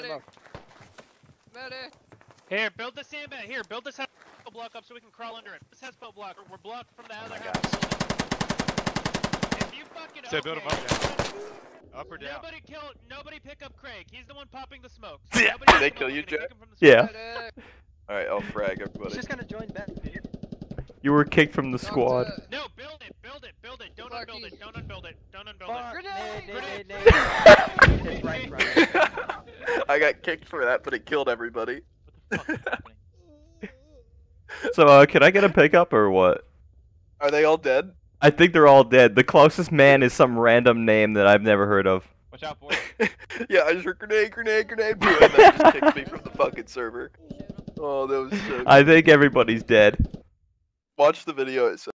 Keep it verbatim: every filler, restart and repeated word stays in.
Medic. Medic. Here, build the sandbag. Here, build this house block up so we can crawl under it. This has boat block. We're blocked from the Oh other my house. If you fucking So okay, build 'em up, nobody- Up or down? Nobody kill. Nobody pick up Craig. He's the one popping the smokes. Yeah. Nobody Did they pick him kill up. you, We're gonna Jack? kick him from the Yeah. smoke. Medic. Alright, I'll frag He's everybody. just gonna join back, dude. You were kicked from the Talk squad. to- No, build it, build it, build it. Don't Lucky. unbuild it. Don't unbuild it. Don't unbuild Fuck, it. nade, Grenade! nade, nade, nade. It's right, right. I got kicked for that, but it killed everybody. What the fuck is happening? So, uh, can I get a pickup or what? Are they all dead? I think they're all dead. The closest man is some random name that I've never heard of. Watch out, boys. Yeah, I just heard grenade, grenade, grenade, and then it just kicked me from the fucking server. Oh, that was so I think everybody's dead. Watch the video, it says.